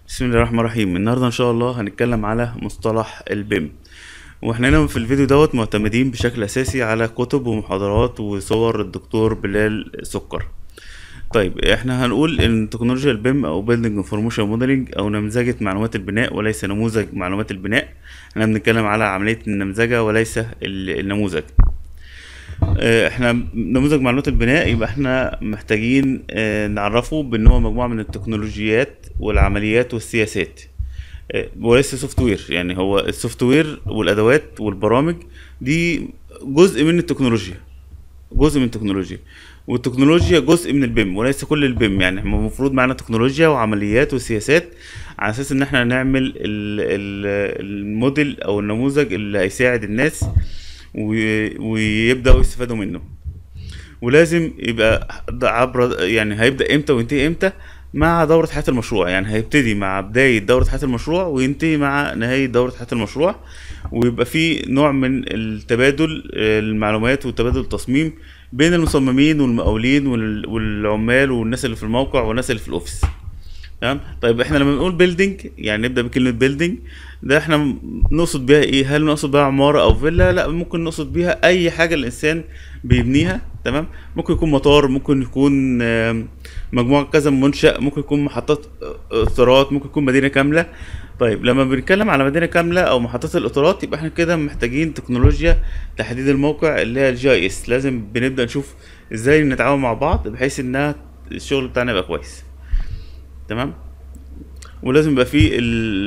بسم الله الرحمن الرحيم. النهارده ان شاء الله هنتكلم على مصطلح البيم. واحنا هنا في الفيديو معتمدين بشكل اساسي على كتب ومحاضرات وصور الدكتور بلال سكر. طيب احنا هنقول ان تكنولوجيا البيم او Building Information Modeling او نمذجة معلومات البناء وليس نموذج معلومات البناء. احنا بنتكلم على عملية النمذجة وليس النموذج. احنا نموذج معلومات البناء يبقى احنا محتاجين نعرفه بان هو مجموعة من التكنولوجيات والعمليات والسياسات، وليس سوفت وير. يعني هو السوفت وير والادوات والبرامج دي جزء من التكنولوجيا، جزء من التكنولوجيا، والتكنولوجيا جزء من البيم وليس كل البيم. يعني احنا المفروض معانا تكنولوجيا وعمليات وسياسات على اساس ان احنا نعمل الموديل او النموذج اللي هيساعد الناس ويبداوا يستفادوا منه. ولازم يبقى عبر، يعني هيبدأ امتى وينتهي امتى مع دورة حياة المشروع. يعني هيبتدي مع بداية دورة حياة المشروع وينتهي مع نهاية دورة حياة المشروع، ويبقى في نوع من التبادل المعلومات وتبادل التصميم بين المصممين والمقاولين والعمال والناس اللي في الموقع والناس اللي في الاوفيس. تمام. طيب احنا لما بنقول بيلدينج، يعني نبدا بكلمه بيلدينج، ده احنا نقصد بيها ايه؟ هل نقصد بيها عماره او فيلا؟ لا، ممكن نقصد بيها اي حاجه الانسان بيبنيها. تمام. ممكن يكون مطار، ممكن يكون مجموعه كذا منشأ، ممكن يكون محطات قطارات، ممكن يكون مدينه كامله. طيب لما بنتكلم على مدينه كامله او محطات القطارات يبقى احنا كده محتاجين تكنولوجيا تحديد الموقع اللي هي GIS. لازم بنبدا نشوف ازاي نتعاون مع بعض بحيث انها الشغل بتاعنا يبقى كويس. تمام. ولازم يبقى في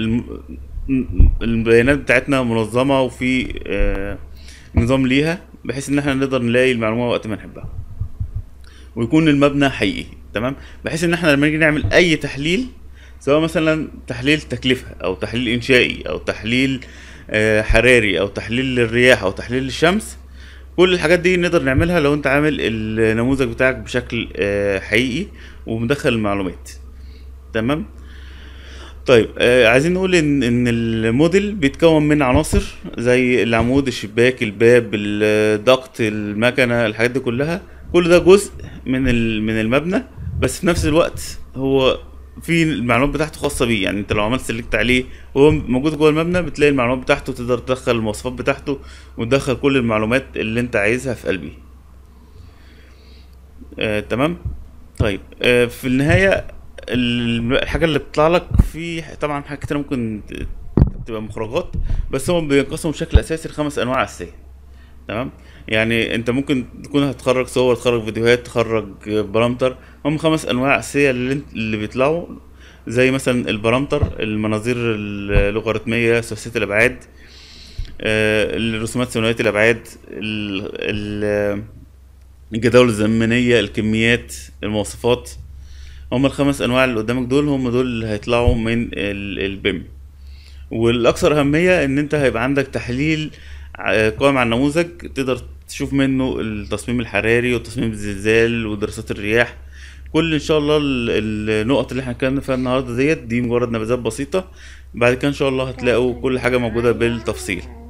البيانات بتاعتنا منظمة وفي نظام ليها بحيث ان احنا نقدر نلاقي المعلومة وقت ما نحبها، ويكون المبنى حقيقي. تمام. بحيث ان احنا لما نيجي نعمل اي تحليل، سواء مثلا تحليل تكلفة او تحليل انشائي او تحليل حراري او تحليل للرياح او تحليل للشمس، كل الحاجات دي نقدر نعملها لو انت عامل النموذج بتاعك بشكل حقيقي ومدخل المعلومات. تمام. طيب عايزين نقول ان الموديل بيتكون من عناصر زي العمود، الشباك، الباب، الضغط، المكنه، الحاجات دي كلها. كل ده جزء من المبنى، بس في نفس الوقت هو في المعلومات بتاعته خاصه بيه. يعني انت لو عملت سيلكت عليه وهو موجود جوه المبنى بتلاقي المعلومات بتاعته، تقدر تدخل المواصفات بتاعته وتدخل كل المعلومات اللي انت عايزها في قلبي. تمام. طيب في النهاية الحاجة اللي بتطلع لك في طبعا حاجات كتير ممكن تبقى مخرجات، بس هم بينقسموا بشكل أساسي لخمس أنواع أساسية. تمام. يعني أنت ممكن تكون هتخرج صور، تخرج فيديوهات، تخرج بارامتر. هم خمس أنواع أساسية اللي بيطلعوا، زي مثلا البارامتر، المناظير اللوغاريتمية ثلاثية الأبعاد، الرسومات ثنائية الأبعاد، الجداول الزمنية، الكميات، المواصفات. هم الخمس انواع اللي قدامك دول هم دول اللي هيطلعوا من البيم. والاكثر اهمية ان انت هيبقى عندك تحليل قائم على النموذج، تقدر تشوف منه التصميم الحراري وتصميم الزلزال ودراسات الرياح. كل ان شاء الله النقط اللي احنا اتكلمنا فيها النهارده دي مجرد نبذات بسيطة. بعد كده ان شاء الله هتلاقوا كل حاجة موجودة بالتفصيل.